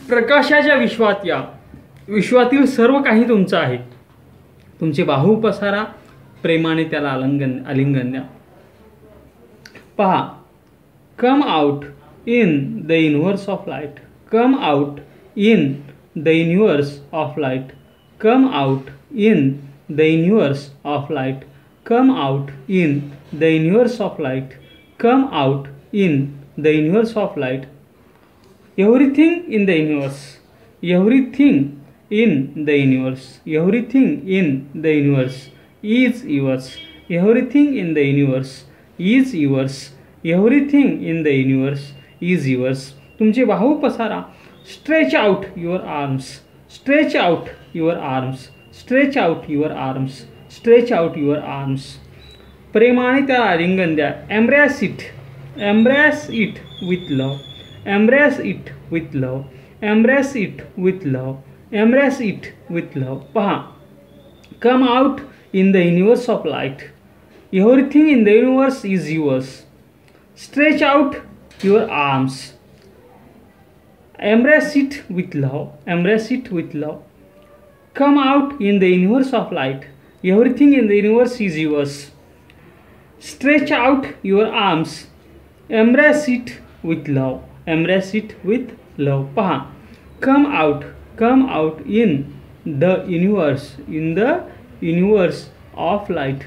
प्रकाशाच्या विश्वात या, विश्वातील सर्व काही तुमचं आहे. तुमचे बाहू पसारा, प्रेमाने त्याला आलिंगन द्या. पहा, come out in the universe of light. Come out in the universe of light. Come out in the universe of light. Come out in the universe of light. Come out in the universe of light. Everything in the universe. Everything in the universe. Everything in the universe is yours. Everything in the universe is yours. Everything in the universe is yours. तुमचे बाहू पसारा. Stretch out your arms. Stretch out your arms. Stretch out your arms. Stretch out your arms. प्रेमाने त्याला आलिंगन द्या. Embrace it. Embrace it with love. Embrace it with love. Embrace it with love. Embrace it with love. पहा, come out in the universe of light. Everything in the universe is yours. Stretch out your arms. Embrace it with love. Embrace it with love. Come out in the universe of light. Everything in the universe is yours. Stretch out your arms. Embrace it with love. Embrace it with love. पहा, come out in the universe, in the universe of light,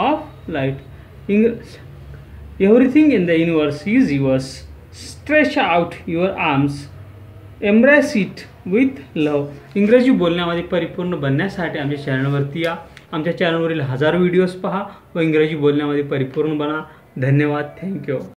everything in the universe is yours. Stretch out your arms. Embrace it with love. इंग्रजी बोलण्यामध्ये परिपूर्ण बनण्यासाठी आमच्या चॅनलवरती या. आमच्या चॅनलवरील हजारो व्हिडिओज पहा व इंग्रजी बोलण्यामध्ये परिपूर्ण बना. धन्यवाद. थँक्यू.